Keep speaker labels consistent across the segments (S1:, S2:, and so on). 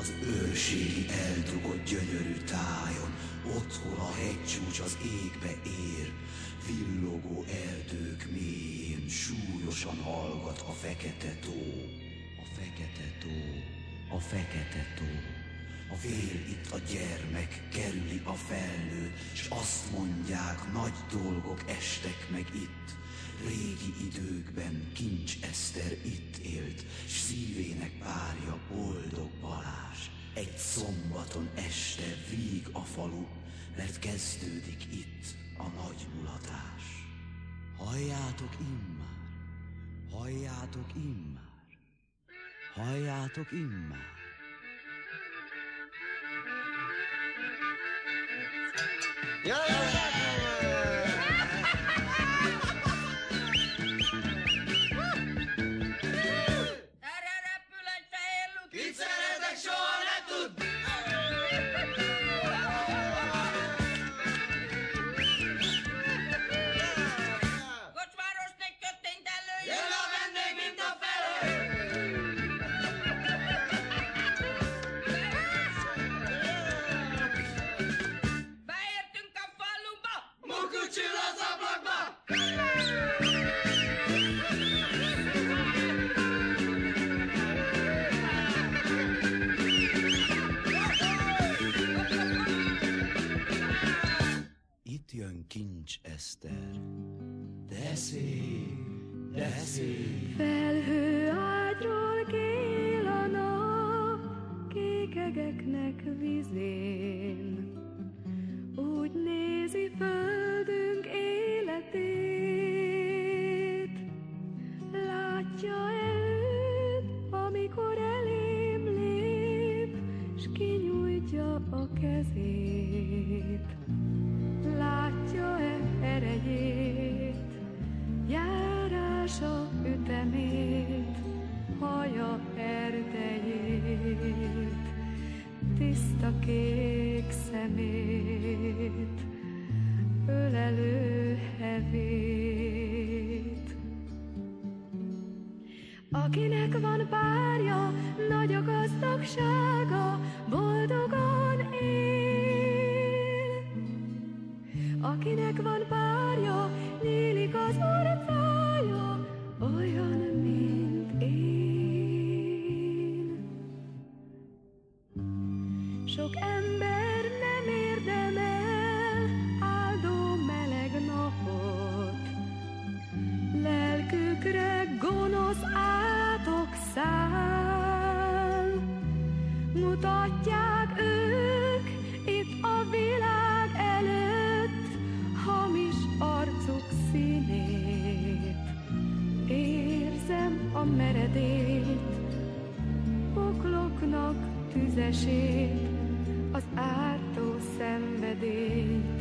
S1: az őrségi eldugott gyönyörű tájon, ott, hol a hegycsúcs az égbe ér, villogó erdők mélyén súlyosan hallgat a fekete tó, a fekete tó, a fekete tó. Fél itt a gyermek, kerüli a felnőtt, s azt mondják, nagy dolgok estek meg itt. Régi időkben Kincs Eszter itt élt, s szívének párja Boldog Balázs. Egy szombaton este víg a falu, mert kezdődik itt a nagy mulatás. Halljátok immár, halljátok immár, halljátok immár.
S2: Erre repül egy fehér luk, kit szeretek, soha ne tud! Kocsmárosnék köttényt elő, jön a vendég, mint a felhő! Beértünk a faluba, mukucsil az ablakba!
S1: Itt jön Kincs Eszter. De szép, de szép.
S3: Felhő ágyról kél a nap, kékegeknek vizén. Úgy nézi földünk életét. Látja-e őt, amikor elém lép, s kinyújtja a kezét? Látja-e erejét, járása ütemét, haja erdejét, tiszta kék szemét, ölelő hevét. Akinek van párja, nagy a gazdagsága, boldogan él. Akinek van párja, nyílik az orcája, olyan, mint én. Sok ember nem érdemel áldó meleg napot, lelkükre gonosz átok száll. Mutatják ők itt a világ előtt hamis arcuk színét. Érzem a meredét, pokloknak tüzesét, az ártó szenvedélyt.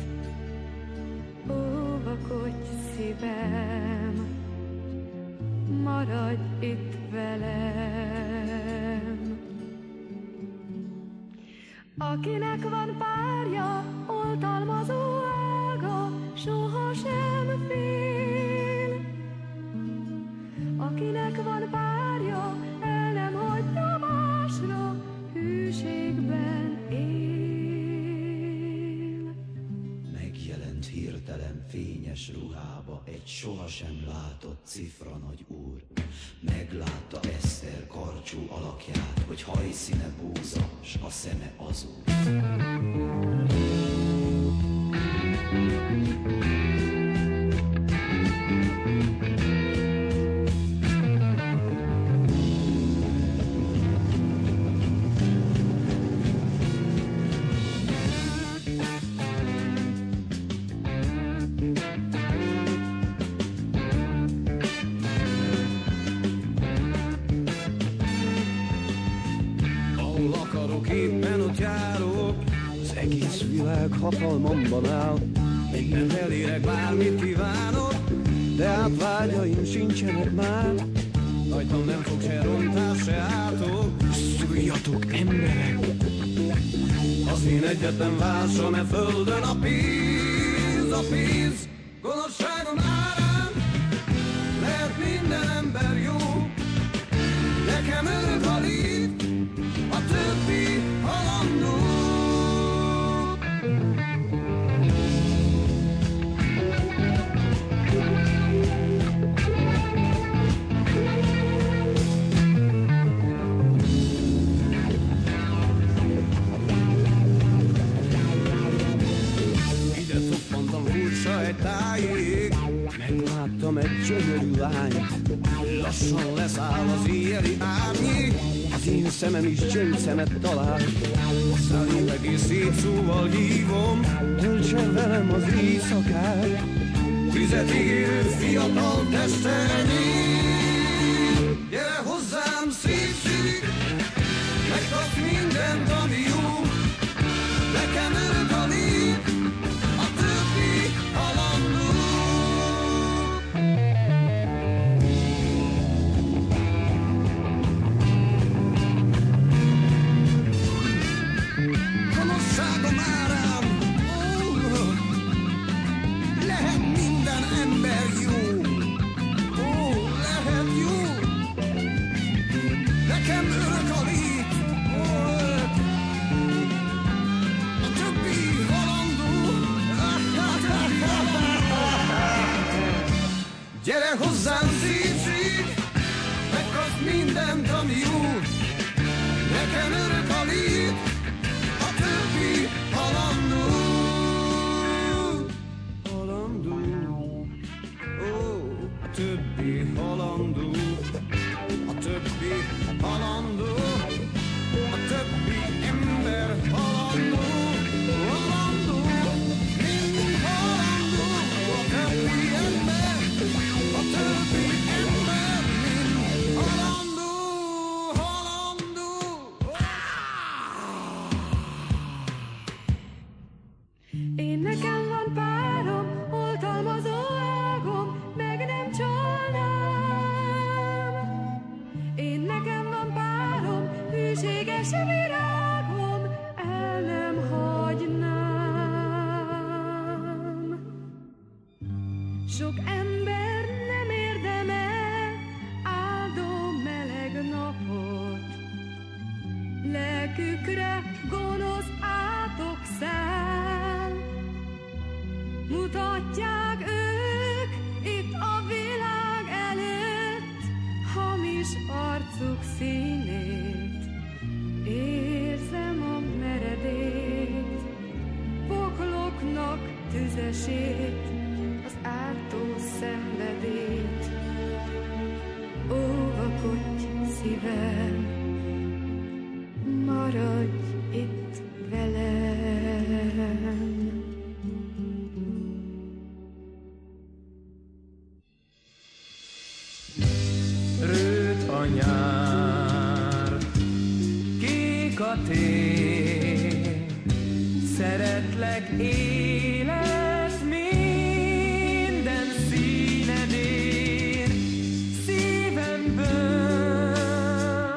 S3: Óvakodj szívem, maradj itt velem. Akinek van párja, oltalmazó ága, sohasem fél. Akinek van párja, el nem hagyja másra, hűségben él.
S1: Megjelent hirtelen fényes ruhába egy sohasem látott cifra nagy úr. Meglátta Eszter karcsú alakját, hogy hajszíne búza, s a szeme azul.
S4: Ahol akarok, éppen ott járok, az egész világ hatalmamban áll. Mindent elérek, bármit kívánok, de hát vágyaim sincsenek már. Rajtam nem fog se rontás, se átok. Szúrjatok, emberek! Az én egyetlen vásom e földön a pénz, a pénz. Gonoszságom árán lehet minden ember jó. Nekem örök a lét, a többi lányt. Lassan leszáll az éjjeli árnyék, az én szemem is gyöngyszemet talál. Szállj és szép szóval hívom, töltsen velem az éjszakát. Vizet ígérő fiatal testenyém, gyere hozzám szépség, megkapsz mindent, ami jó. Nekem örök a lét, a többi halandó. Gonoszságom árán, lehet minden ember jó. Lehet jó. Nekem örök a lét, a többi halandó. Gyere hozzám szépség, megkapsz mindent, ami jó. Nekem örök a lét, a többi halandó. Halandó, a többi halandó. A többi halandó, a többi ember halandó. Halandó, mind halandó, a többi ember, a többi ember, mind halandó, halandó.
S3: Én nekem van párom, oltalmazó ágom, meg nem csalnám. Én nekem van párom, hűséges virágom, el nem hagynám. Sok ember nem érdemel áldó meleg napot, lelkükre gonosz átok száll. Mutatják ők itt a világ előtt hamis arcuk színét. Érzem a meredét, pokloknak tüzesét, az ártó szenvedét. Óvakodj szívem, maradj itt velem.
S4: Rőt a nyár, kék a tél, szeretlek élet minden színedén. Szívemből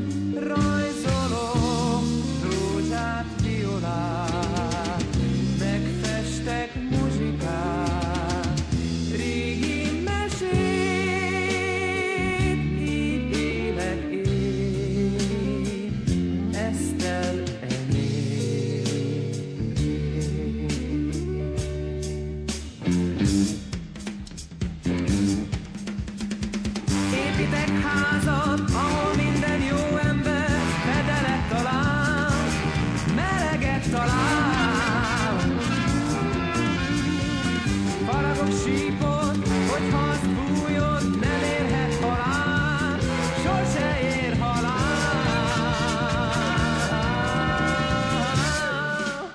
S4: rajzolok rózsát, violát, megfestek muzsikát, régi mesét, így élek én, Eszter enyém. Építek házat, ahol minden jó ember fedelet talál, meleget talál. Faragok sípot, hogyha azt fújod, nem érhet halál, sose ér halál.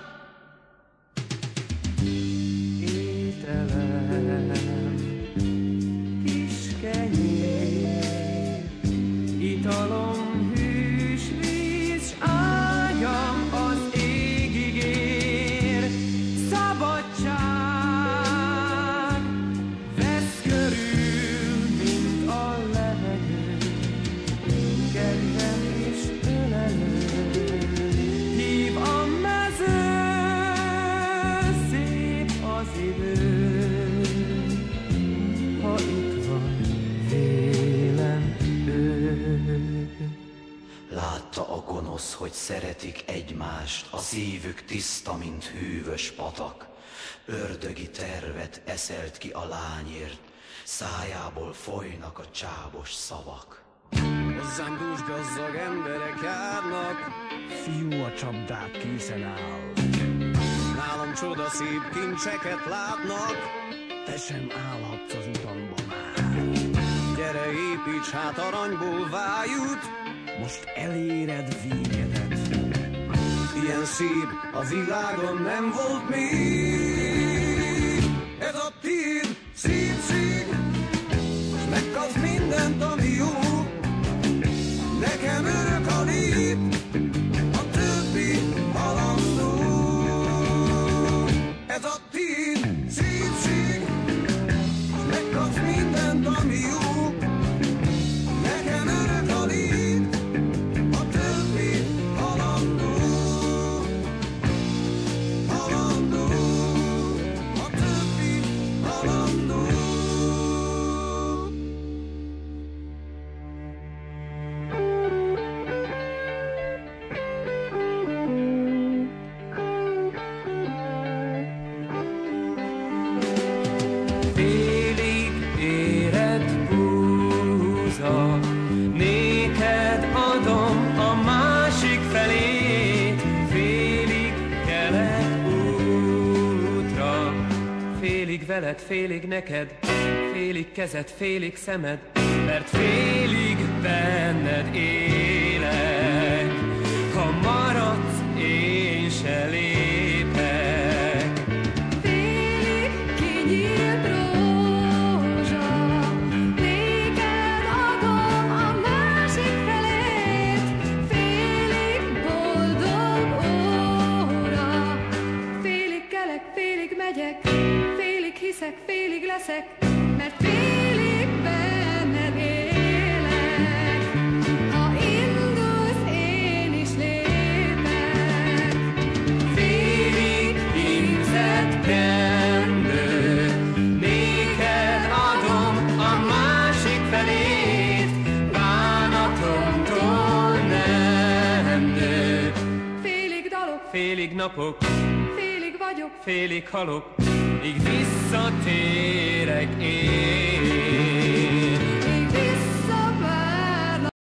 S4: Ételem, kis kenyér, italom, hűs víz, ágyam az égig ér. Szabadság vesz körül, mint a levegő, kedvem és ölelő. Hív a mező, szép az idő, ha itt van vélem ő.
S1: Látta a gonosz, hogy szeretik egymást, a szívük tiszta, mint hűvös patak. Ördögi tervet eszelt ki a lányért, szájából folynak a csábos szavak.
S4: Hozzám dús gazdag emberek járnak, fiú a csapdát készen áll. Nálam csodaszép kincseket látnak, te sem állhatsz az utamba már. gyere, építs hát aranyból vájút, most eléred végedet. Ilyen szép a világon nem volt még. Ez a tiéd szépség, s megkapsz mindent, ami jó. Nekem örök a nép, a többi halandó. Ez a tiéd szépség, s megkapsz mindent, ami jó. Nekem örök a nép, a többi halandó. Halandó, a többi halandó.
S5: Félig érett búza, néked adom a másik felét, félig kelek útra, félig veled, félig neked, félig kezed, félig szemed, mert félig benned élek, ha maradsz, én se lépek.
S3: Félig kinyílt rózsa, néked adom a másik felét, félig boldog óra. Félig kelek, félig megyek, félig hiszek, félig leszek, mert félig benned élek. Ha indulsz, én is lépek.
S5: Félig hímzett kendő, néked adom a másik felét, bánatomtól nem nő.
S3: Félig dalok,
S5: Félig napok,
S3: félig vagyok,
S5: félig halok, míg visszatérek én.